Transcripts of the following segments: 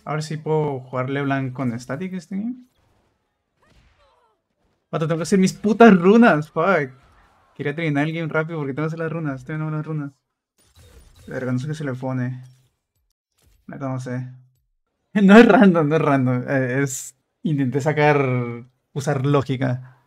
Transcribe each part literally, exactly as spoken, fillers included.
A ver si puedo jugar LeBlanc con Static este game. Vato, tengo que hacer mis putas runas, fuck. Quería terminar el game rápido porque tengo que hacer las runas. Tengo que hacer las runas. Verga, no sé qué se le pone. No, no sé. No es random, no es random. eh, Es. Intenté sacar. Usar lógica.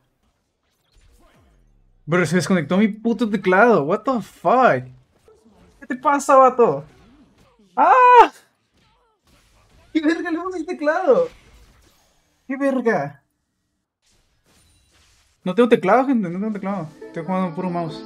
Pero se desconectó mi puto teclado. What the fuck? ¿Qué te pasa, vato? ¡Ah! ¿Qué verga le puse el teclado? ¿Qué verga? No tengo teclado, gente, no tengo teclado. Estoy jugando puro mouse.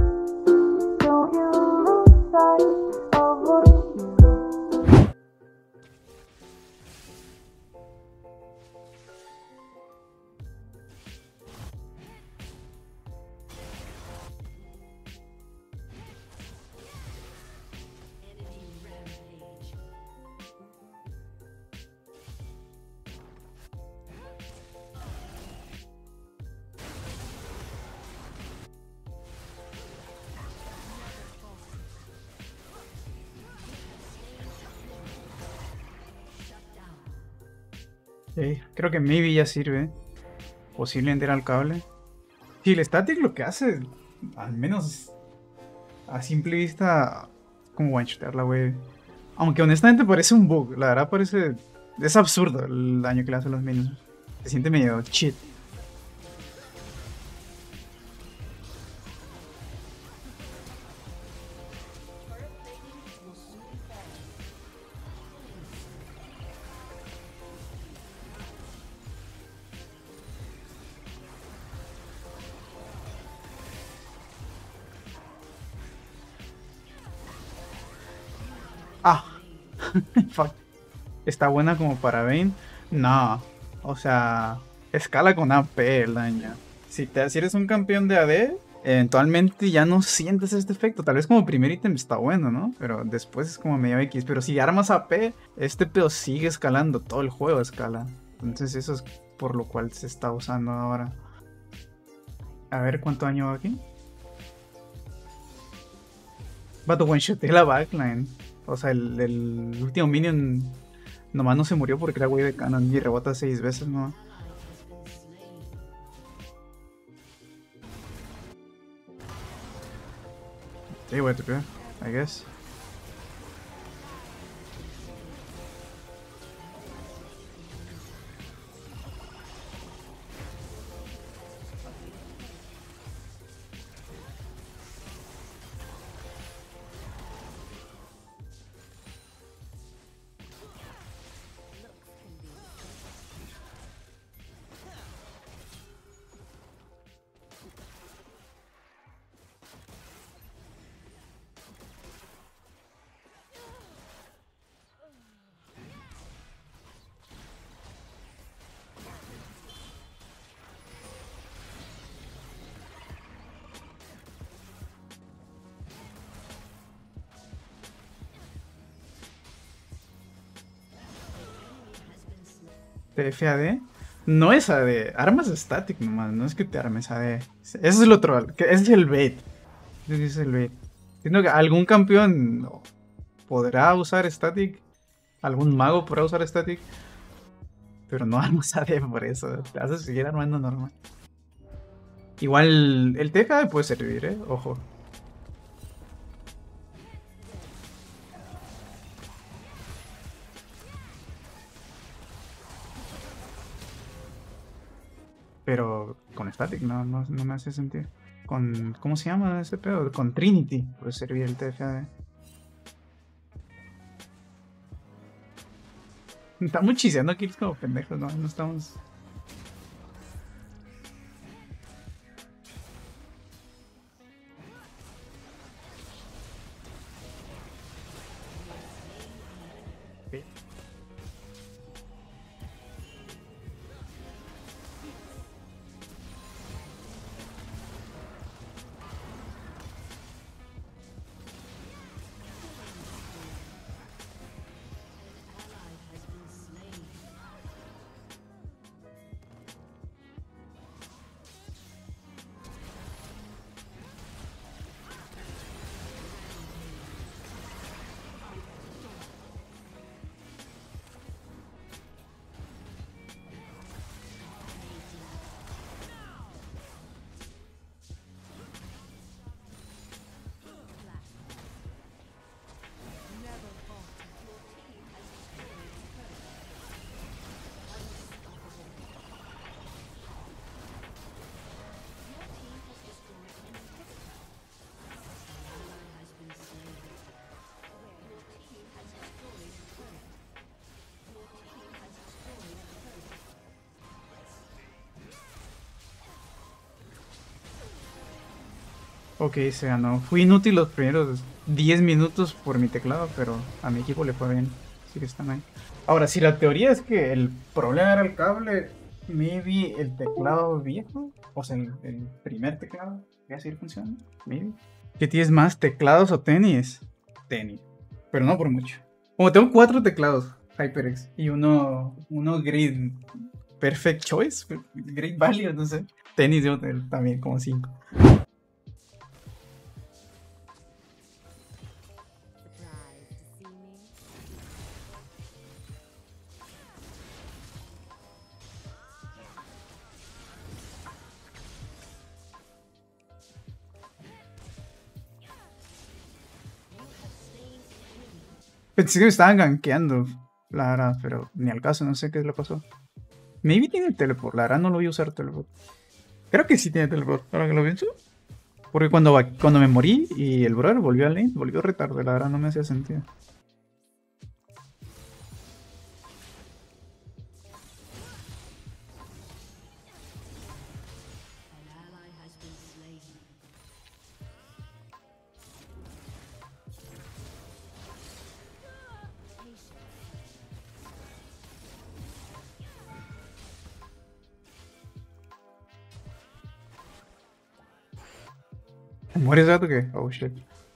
Ok, creo que maybe ya sirve. Posiblemente era el cable. Sí, el static lo que hace, al menos a simple vista, es como one-shotear la wave. Aunque honestamente parece un bug, la verdad parece. Es absurdo el daño que le hace a los minions. Se siente medio cheat. Ah, fuck. ¿Está buena como para Vayne? No. O sea, escala con A P el daño. Si, te, si eres un campeón de A D, eventualmente ya no sientes este efecto. Tal vez como primer ítem está bueno, ¿no? Pero después es como medio X. Pero si armas A P, este pedo sigue escalando. Todo el juego escala. Entonces eso es por lo cual se está usando ahora. A ver cuánto daño va aquí. Vato one shot la backline. O sea, el, el último minion nomás no se murió porque era güey de canon y rebota seis veces, ¿no? Sí, voy a tripear, I guess. T F A D no es A D, armas static nomás, no es que te armes A D. Ese es el otro, que ese es el bait. Ese es el bait. Siento que algún campeón podrá usar static, algún mago podrá usar static, pero no armas A D por eso, te vas a seguir armando normal. Igual el T F A D puede servir, eh, ojo. Pero con static no, no, no me hace sentido. Con, ¿cómo se llama ese pedo? Con Trinity puede servir el T F A D. Estamos chiseando kills como pendejos, no, no estamos. Ok. Ok, se ganó. Fui inútil los primeros diez minutos por mi teclado, pero a mi equipo le fue bien. Así que están ahí. Ahora, si la teoría es que el problema era el cable, maybe el teclado viejo, o sea, el, el primer teclado, ¿va a seguir funcionando? Maybe. ¿Qué tienes más, teclados o tenis? Tenis, pero no por mucho. Como tengo cuatro teclados HyperX y uno, uno Grid Perfect Choice, Great Value, no sé. Tenis yo también como cinco. Pensé que me estaban gankeando, la verdad, pero ni al caso, no sé qué le pasó. Maybe tiene teleport, la verdad no lo voy a usar teleport. Creo que sí tiene teleport, ahora que lo pienso. Porque cuando, cuando me morí y el brother volvió al lane, volvió retardo, la verdad no me hacía sentido. ¿Mueres gato qué? Oh shit.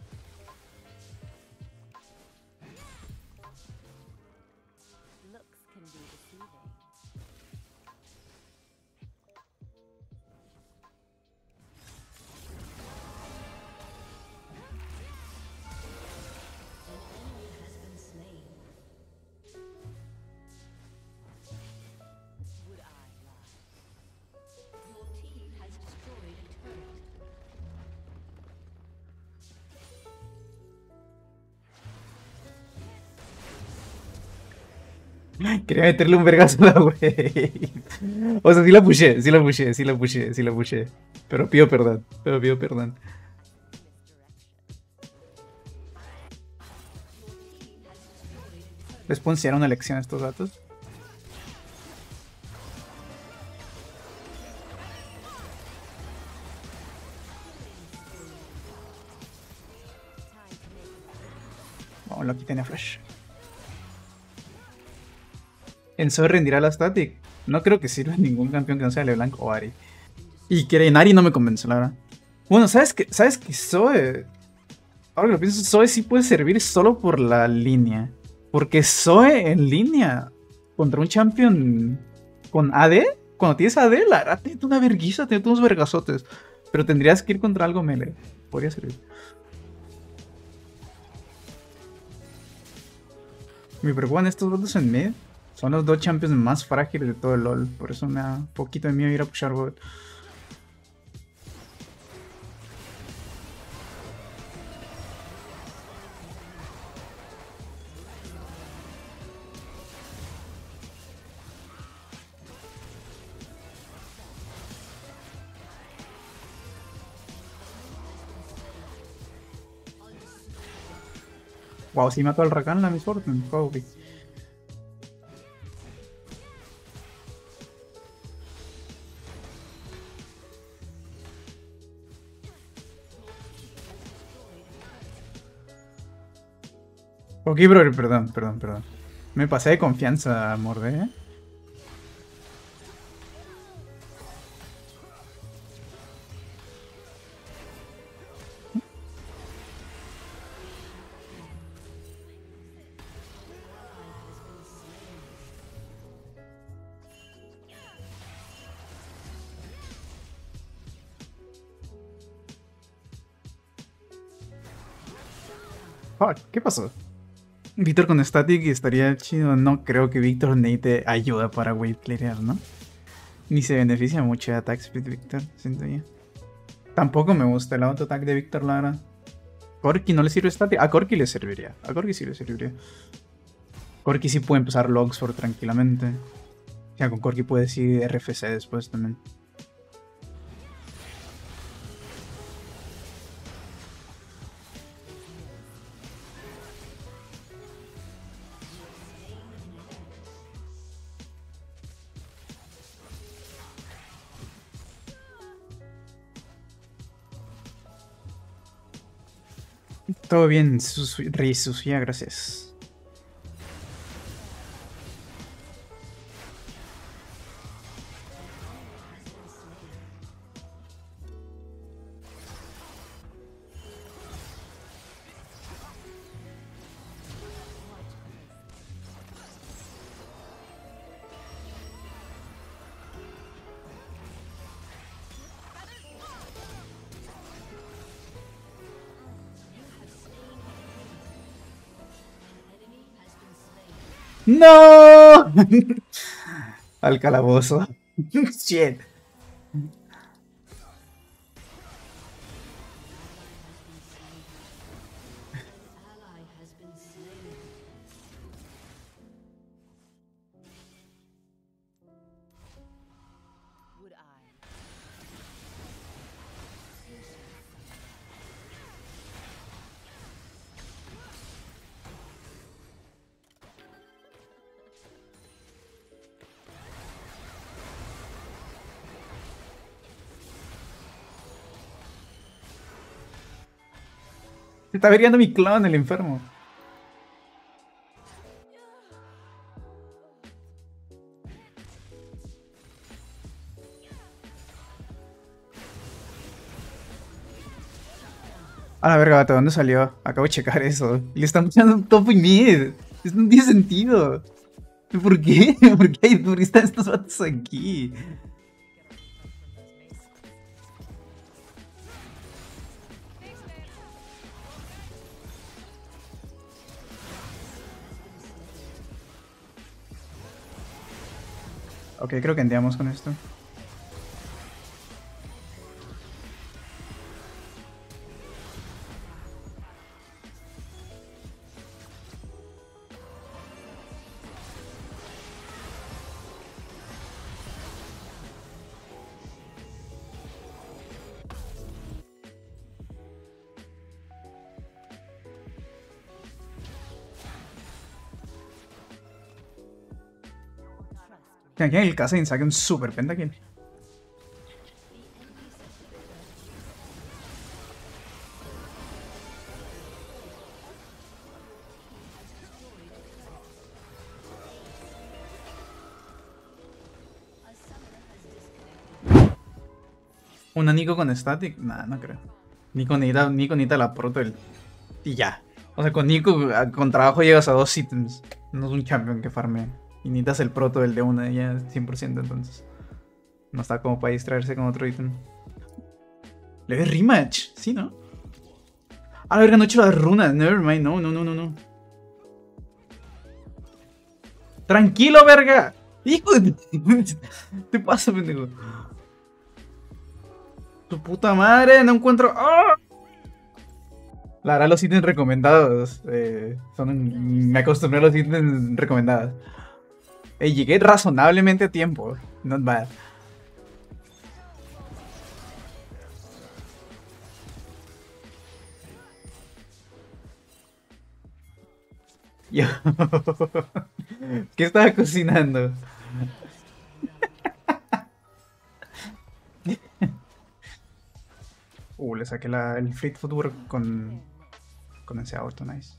Quería meterle un vergazo a la wey. O sea, sí la pushé, sí la pushé, sí la pushé, sí la pushé. Pero pido perdón, pero pido perdón. ¿Les poncearon una lección a estos datos? Vamos, aquí tenía flash. Enzo rendirá la static. No creo que sirva ningún campeón que no sea LeBlanc o Ari. Y que Nari no me convence, la verdad. Bueno, ¿sabes qué? ¿Sabes qué? Zoe. Ahora que lo pienso, Zoe sí puede servir solo por la línea. Porque Zoe en línea contra un champion con A D, cuando tienes A D, la verdad, tiene una verguiza, tiene unos vergazotes. Pero tendrías que ir contra algo melee. Podría servir. Me preocupan estos bots en mid. Son los dos champions más frágiles de todo el LoL. Por eso me da un poquito de miedo ir a pushar bot. Wow, si mató al Rakan la Miss Fortune. Holy. Ok, bro, perdón, perdón, perdón. Me pasé de confianza, morde, ¿eh? Fuck, ¿qué pasó? Víctor con static estaría chido. No creo que Víctor necesite ayuda para wave clearear, ¿no? Ni se beneficia mucho de attack speed Víctor, siento yo. Tampoco me gusta el auto attack de Víctor Lara. Corki no le sirve static. A Corki le serviría. A Corki sí le serviría. Corki sí puede empezar Logsford tranquilamente. Ya con Corki puedes ir R F C después también. Todo bien, Susu- Rey Susuya, gracias. ¡No! Al calabozo. Shit. Se está averiando mi clon, el enfermo. A la verga, ¿de dónde salió? Acabo de checar eso. Le están echando un top y mid. Eso no tiene sentido. ¿Por qué? ¿Por qué, hay, por qué están estos vatos aquí? Ok, creo que enviamos con esto. Que aquí en el Kazain saque un super pentakill. ¿Una Nico con static? Nah, no creo. Nico necesita, Nico necesita la proto del... Y ya. O sea, con Nico con trabajo llegas a dos ítems. No es un champion que farme. Y necesitas el proto del de una ya cien por ciento entonces. No está como para distraerse con otro ítem. ¿Le ves rematch? Sí, ¿no? A la verga, no he hecho las runas. Nevermind, no, no, no, no, no. Tranquilo, verga. Hijo de... ¿Qué te pasa, pendejo? Tu puta madre, no encuentro... ¡Oh! La verdad, los ítems recomendados eh, son... Me acostumbré a los ítems recomendados. Eh, llegué razonablemente a tiempo. Not bad. Yo... ¿Qué estaba cocinando? Uh, le saqué la, el Fleet Footwork con... Con ese auto, nice.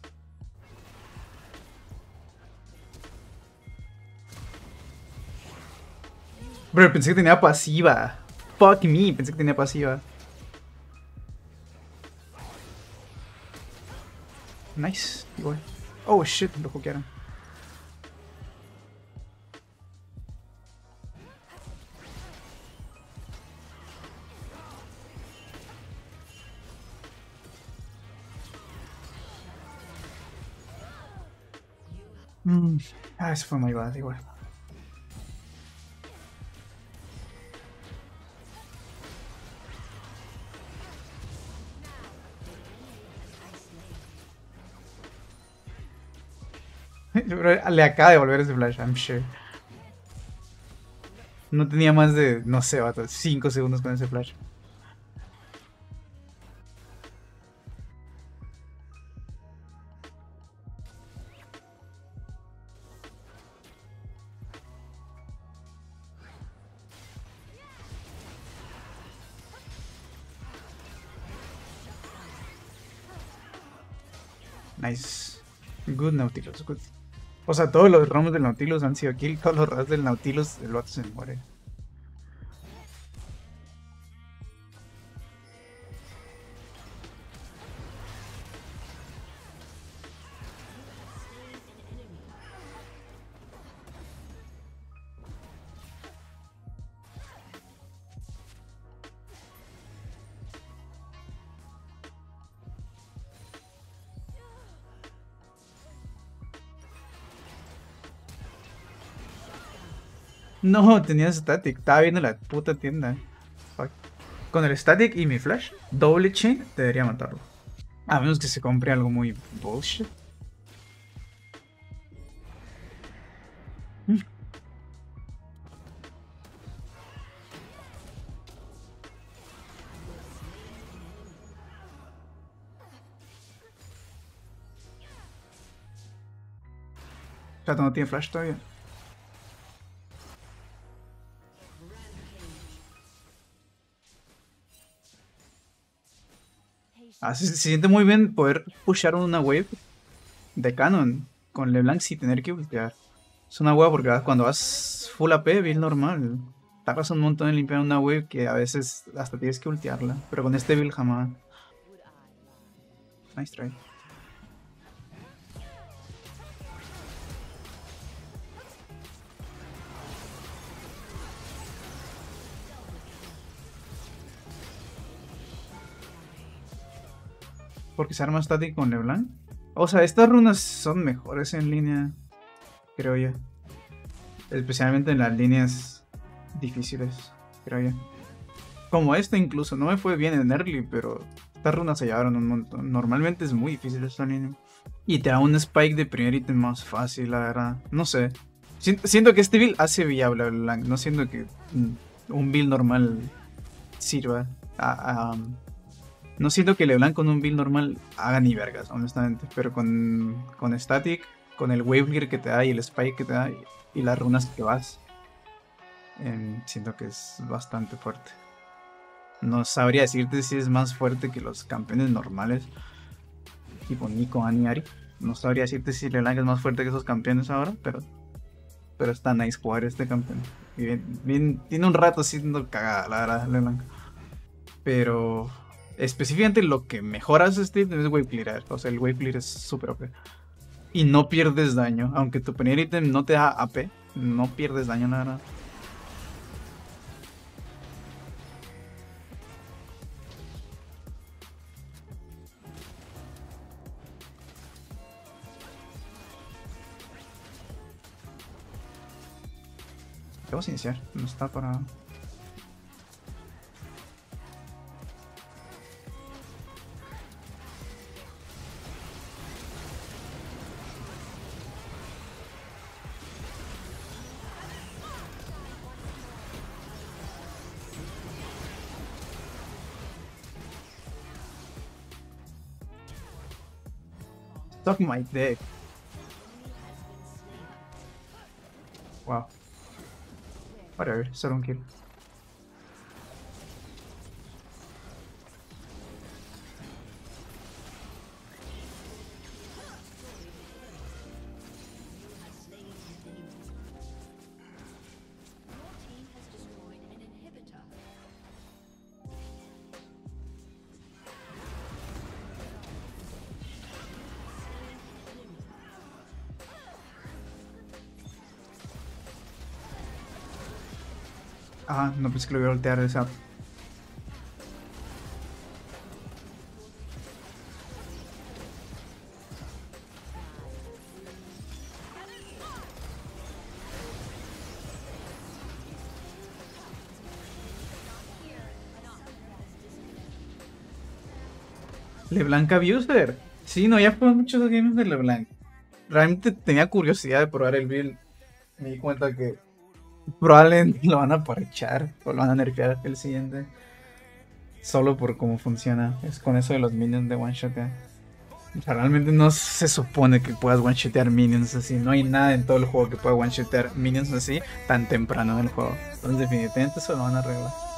Bro, pensé que tenía pasiva. Fuck me, pensé que tenía pasiva. Nice, igual. Oh shit, lo hookearon. Mm. Ah, eso fue muy bad, igual. Le acaba de volver ese flash, I'm sure. No tenía más de, no sé, vato, cinco segundos con ese flash. Nice. Good Nautilus, good. O sea, todos los roms del Nautilus han sido kill, todos los ras del Nautilus, el vato se muere. No, tenía static, estaba viendo la puta tienda. Fuck. Con el static y mi flash, doble chain, debería matarlo. A menos que se compre algo muy bullshit. Mm. Chato no tiene flash todavía. Ah, se, se siente muy bien poder pushar una wave de canon con LeBlanc sin tener que ultear. Es una wave porque cuando vas full A P, build normal, tardas un montón en limpiar una wave que a veces hasta tienes que ultearla. Pero con este build jamás. Nice try. Porque se arma static con LeBlanc. O sea, estas runas son mejores en línea, creo yo. Especialmente en las líneas difíciles, creo yo. Como esta incluso, no me fue bien en early, pero estas runas se llevaron un montón. Normalmente es muy difícil esta línea. Y te da un spike de primer ítem más fácil, la verdad. No sé. Siento, siento que este build hace viable a LeBlanc. No siento que un build normal sirva a... a No siento que LeBlanc con un build normal haga ni vergas, honestamente. Pero con, con Static, con el Wave Gear que te da y el Spike que te da y, y las runas que vas, eh, siento que es bastante fuerte. No sabría decirte si es más fuerte que los campeones normales, tipo Nico, Annie, Ari. No sabría decirte si LeBlanc es más fuerte que esos campeones ahora, pero, pero está nice jugar este campeón. Y bien, bien, tiene un rato siendo cagada, la verdad, LeBlanc. Pero... específicamente lo que mejora su Steve es Wave Clear. O sea, el Wave Clear es súper O P. Y no pierdes daño. Aunque tu primer ítem no te da A P, no pierdes daño, la verdad. Vamos a iniciar. No está para... Suck my dick. Wow. Whatever, solo un kill. Ah, no pensé que lo iba a voltear esa. LeBlanc Abuser. Sí, no, ya fue muchos games de LeBlanc. Realmente tenía curiosidad de probar el build. Me di cuenta que probablemente lo van a parchar o lo van a nerfear el siguiente. Solo por cómo funciona. Es con eso de los minions de one shotear. O sea, realmente no se supone que puedas one shotear minions así. No hay nada en todo el juego que pueda one shotear minions así tan temprano en el juego. Entonces definitivamente eso lo van a arreglar.